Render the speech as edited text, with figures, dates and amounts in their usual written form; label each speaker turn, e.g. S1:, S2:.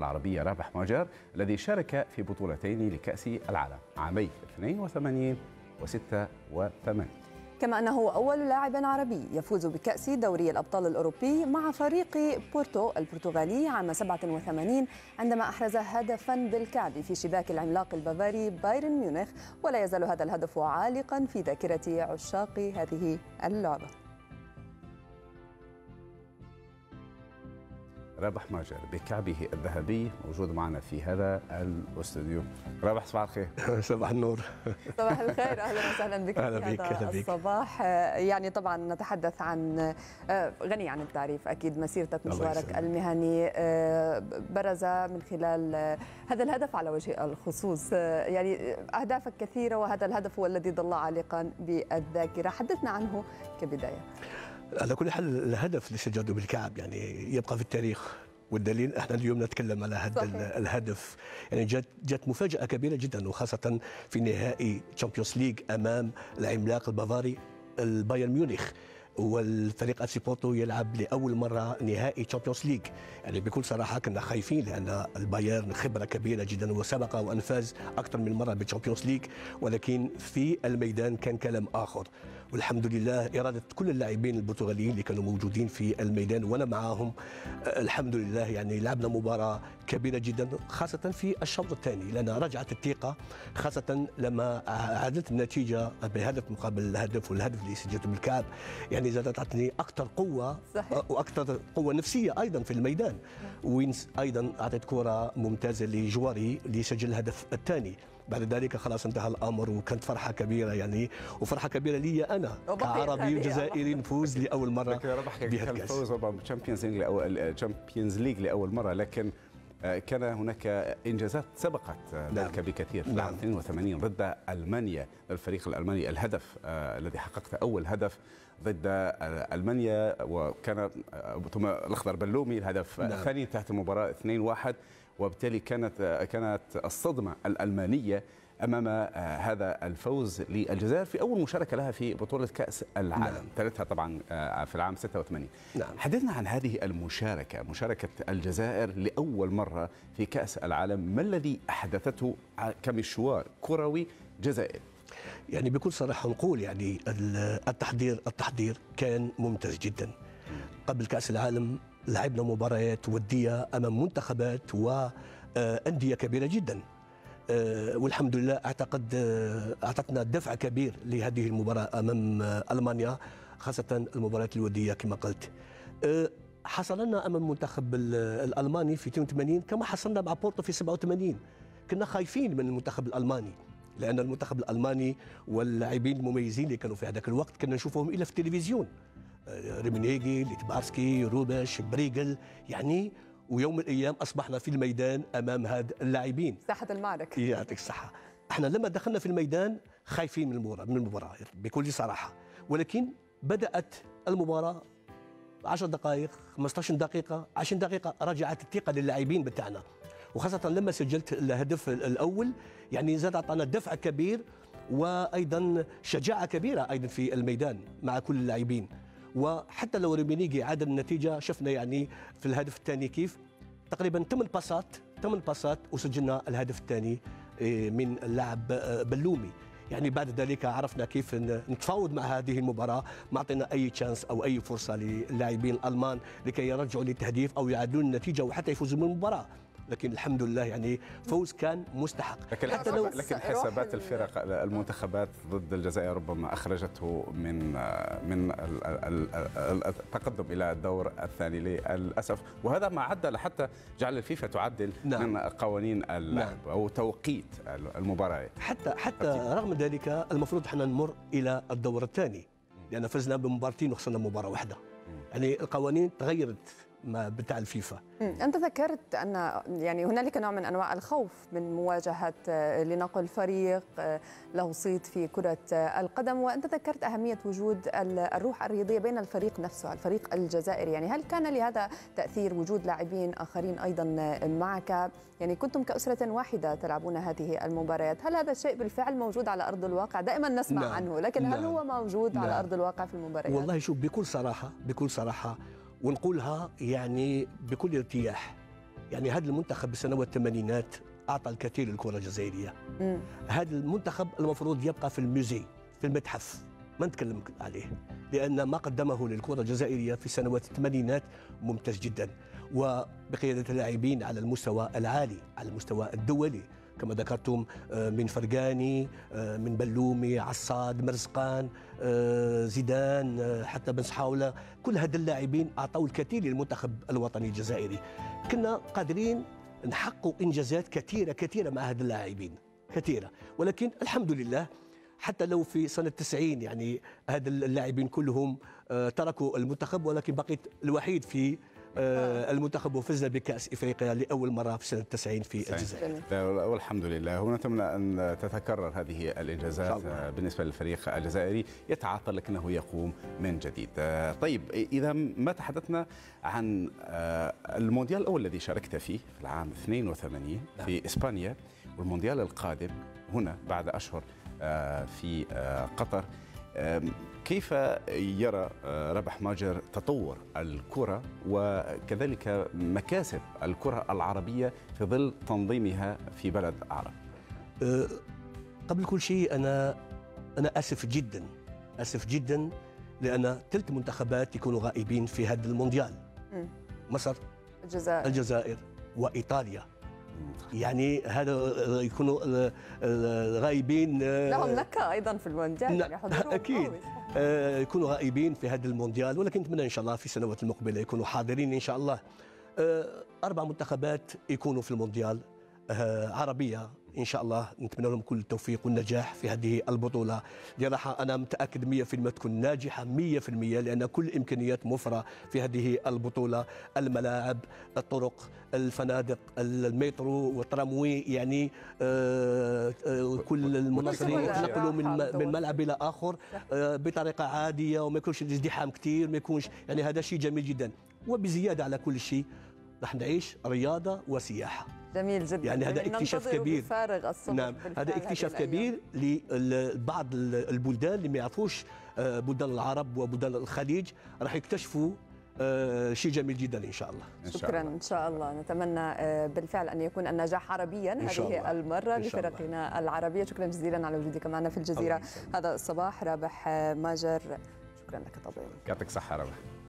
S1: العربية رابح ماجر الذي شارك في بطولتين لكأس العالم عامي 82 و86.
S2: كما أنه أول لاعب عربي يفوز بكأس دوري الأبطال الأوروبي مع فريق بورتو البرتغالي عام 87 عندما أحرز هدفا بالكعب في شباك العملاق البافاري بايرن ميونخ، ولا يزال هذا الهدف عالقا في ذاكرة عشاق هذه اللعبة.
S1: رابح ماجر بكعبه الذهبي موجود معنا في هذا الاستوديو. رابح صباح الخير.
S3: صباح النور.
S2: صباح الخير، اهلا وسهلا بك في هذا الصباح. يعني طبعا نتحدث عن غني عن التعريف اكيد مسيرتك، مشوارك المهني برز من خلال هذا الهدف على وجه الخصوص. يعني اهدافك كثيره وهذا الهدف هو الذي ظل عالقا بالذاكره، حدثنا عنه كبدايه.
S3: على كل حال الهدف اللي سجله بالكعب يعني يبقى في التاريخ، والدليل احنا اليوم نتكلم على هذا الهدف. يعني جت مفاجأة كبيرة جدا، وخاصة في نهائي تشامبيونز ليج امام العملاق البافاري البايرن ميونخ، والفريق اتسي بورتو يلعب لاول مره نهائي تشامبيونز ليج. يعني بكل صراحه كنا خايفين لان البايرن خبره كبيره جدا وسبق وان فاز اكثر من مره بالتشامبيونز ليج، ولكن في الميدان كان كلام اخر. والحمد لله اراده كل اللاعبين البرتغاليين اللي كانوا موجودين في الميدان وانا معاهم، الحمد لله يعني لعبنا مباراه كبيره جدا، خاصه في الشوط الثاني لان رجعت الثقه، خاصه لما عادت النتيجه بهدف مقابل هدف، والهدف اللي سجلته بالكعب يعني زادت عطني اكثر قوه. صحيح. واكثر قوه نفسيه ايضا في الميدان. وينس ايضا اعطت كره ممتازه لجواري ليسجل الهدف الثاني. بعد ذلك خلاص انتهى الامر، وكانت فرحه كبيره يعني، وفرحه كبيره لي انا كعربي وجزائري نفوز لاول مره
S1: بهذا الفوز بالتشامبيونز ليج لاول مره، لكن كان هناك انجازات سبقت ذلك بكثير. في عام 82 ضد المانيا، الفريق الالماني، الهدف الذي حققت اول هدف ضد المانيا، وكان ثم الاخضر بلومي الهدف الثاني تحت المباراه 2-1، وبالتالي كانت الصدمه الالمانيه امام هذا الفوز للجزائر في اول مشاركه لها في بطوله كاس العالم. ثالثها طبعا في العام 86. حدثنا عن هذه المشاركه، مشاركه الجزائر لاول مره في كاس العالم، ما الذي احدثته كمشوار كروي جزائري؟
S3: يعني بكل صراحه نقول يعني التحضير كان ممتاز جدا. قبل كاس العالم لعبنا مباريات وديه امام منتخبات وانديه كبيره جدا، والحمد لله اعتقد اعطتنا دفع كبير لهذه المباراه امام المانيا، خاصه المباريات الوديه كما قلت. حصلنا امام المنتخب الالماني في 82 كما حصلنا مع بورتو في 87. كنا خايفين من المنتخب الالماني لان المنتخب الالماني واللاعبين المميزين اللي كانوا في هذاك الوقت كنا نشوفهم الا في التلفزيون، ريمينيغي، ليتبارسكي، روباش، بريغل، يعني ويوم من الايام اصبحنا في الميدان امام هاد اللاعبين،
S2: ساحه المعركه.
S3: يعطيك الصحه. احنا لما دخلنا في الميدان خايفين من المباراه بكل صراحه، ولكن بدات المباراه 10 دقائق 15 دقيقه 20 دقيقه رجعت الثقه للاعبين بتاعنا، وخاصه لما سجلت الهدف الاول يعني زاد اعطانا دفع كبير وايضا شجاعه كبيره ايضا في الميدان مع كل اللاعبين. وحتى لو ريمينيغي عادل النتيجه شفنا يعني في الهدف الثاني كيف تقريبا 8 باسات وسجلنا الهدف الثاني من اللاعب بلومي. يعني بعد ذلك عرفنا كيف نتفاوض مع هذه المباراه، ما اعطينا اي تشانس او اي فرصه للاعبين الالمان لكي يرجعوا للتهديف او يعادلون النتيجه وحتى يفوزوا بالمباراه. لكن الحمد لله يعني فوز كان مستحق.
S1: لكن حسابات الفرق المنتخبات ضد الجزائر ربما اخرجته من التقدم الى الدور الثاني للاسف، وهذا ما عدل حتى جعل الفيفا تعدل من قوانين اللعب او توقيت المباريات.
S3: حتى رغم ذلك المفروض احنا نمر الى الدور الثاني لان فزنا بمباراتين وخسرنا مباراه واحده. يعني القوانين تغيرت بتاع الفيفا.
S2: أنت ذكرت أن يعني هنالك نوع من أنواع الخوف من مواجهة لنقل فريق له صيت في كرة القدم، وأنت ذكرت أهمية وجود الروح الرياضية بين الفريق نفسه، الفريق الجزائري. يعني هل كان لهذا تأثير وجود لاعبين آخرين أيضا معك؟ يعني كنتم كأسرة واحدة تلعبون هذه المباريات، هل هذا الشيء بالفعل موجود على أرض الواقع؟ دائما نسمع عنه، لكن هل هو موجود على أرض الواقع في المباريات؟
S3: والله شوف، بكل صراحة ونقولها يعني بكل ارتياح، يعني هذا المنتخب بالسنوات الثمانينات اعطى الكثير للكره الجزائريه. هذا المنتخب المفروض يبقى في الموزي، في المتحف، ما نتكلم عليه، لان ما قدمه للكره الجزائريه في سنوات الثمانينات ممتاز جدا، وبقياده اللاعبين على المستوى العالي، على المستوى الدولي كما ذكرتم، من فرقاني، من بلومي، عصاد، مرزقان، زيدان، حتى بن صحاولة، كل هذا اللاعبين أعطوا الكثير للمنتخب الوطني الجزائري. كنا قادرين نحققوا إنجازات كثيرة مع هذا اللاعبين، كثيرة، ولكن الحمد لله حتى لو في سنة 90 يعني هذا اللاعبين كلهم تركوا المنتخب، ولكن بقيت الوحيد في المنتخب وفزنا بكأس إفريقيا لأول مرة في سنة 90 في الجزائر.
S1: والحمد لله، ونتمنى أن تتكرر هذه الإنجازات بالنسبة للفريق الجزائري، يتعطل لكنه يقوم من جديد. طيب، إذا ما تحدثنا عن المونديال الأول الذي شاركت فيه في العام 82 في إسبانيا، والمونديال القادم هنا بعد أشهر في قطر، كيف يرى رابح ماجر تطور الكرة وكذلك مكاسب الكرة العربية في ظل تنظيمها في بلد عرب؟
S3: قبل كل شيء أنا آسف جدا لأن 3 منتخبات يكونوا غائبين في هذا المونديال: مصر، الجزائر وإيطاليا. يعني هذا يكونوا غائبين،
S2: لهم لكة أيضا في المونديال،
S3: أكيد يكونوا غائبين في هذا المونديال، ولكن نتمنى إن شاء الله في السنوات المقبلة يكونوا حاضرين إن شاء الله. 4 منتخبات يكونوا في المونديال عربية إن شاء الله، نتمنى لهم كل التوفيق والنجاح في هذه البطولة اللي راح أنا متأكد 100% تكون ناجحة 100%، لأن كل الإمكانيات موفرة في هذه البطولة: الملاعب، الطرق، الفنادق، المترو والتراموي، يعني كل المناصرين ينقلوا من ملعب إلى آخر بطريقة عادية، وما يكونش ازدحام كثير، ما يكونش، يعني هذا شيء جميل جدا. وبزيادة على كل شيء راح نعيش رياضة وسياحة.
S2: جميل جدا،
S3: يعني هذا اكتشاف كبير.
S2: نعم،
S3: هذا اكتشاف كبير لبعض البلدان اللي ما يعرفوش، بلدان العرب وبلدان الخليج راح يكتشفوا شيء جميل جدا إن شاء الله.
S2: شكرا إن شاء الله، نتمنى بالفعل أن يكون النجاح عربيا هذه المرة لفرقنا العربية. شكرا جزيلا على وجودك معنا في الجزيرة هذا الصباح رابح ماجر، شكرا لك طبعا.
S1: يعطيك الصحة رابح.